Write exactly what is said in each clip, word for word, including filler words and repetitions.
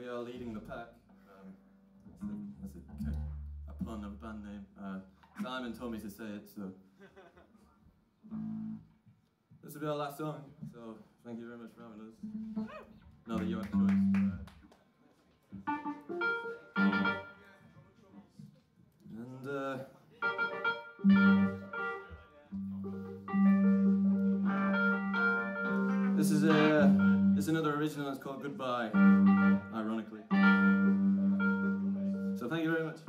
we are leading the pack. Um, that's a, that's a, a pun of a band name. Uh, Simon told me to say it, so this will be our last song. So thank you very much for having us. Now that you have a choice. Uh, and uh, this is a this is another original. It's called Goodbye, ironically. So thank you very much.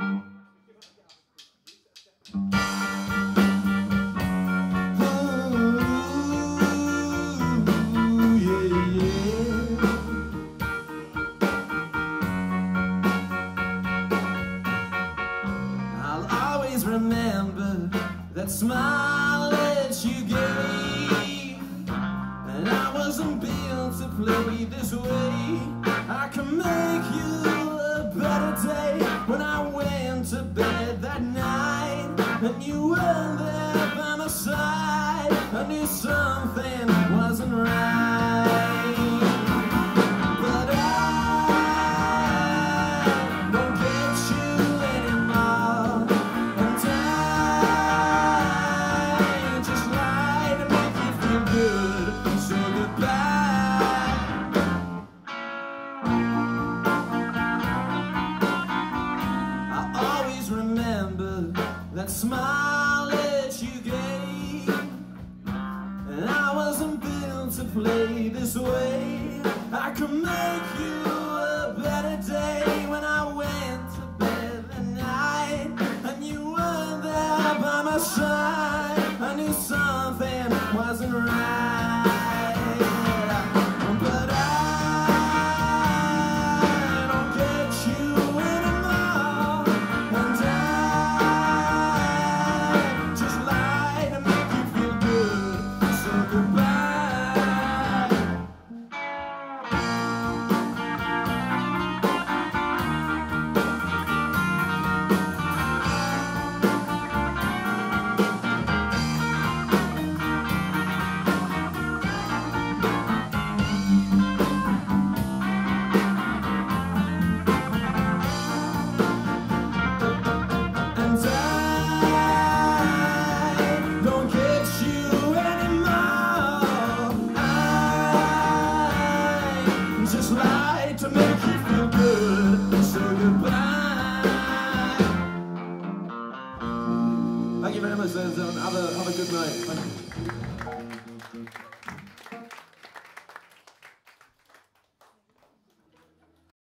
Remember that smile that you gave, and I wasn't built to play this way. I can make you a better day. When I went to bed that night and you weren't there by my side, I knew something wasn't right. That smile that you gave, and I wasn't built to play this way. I could make you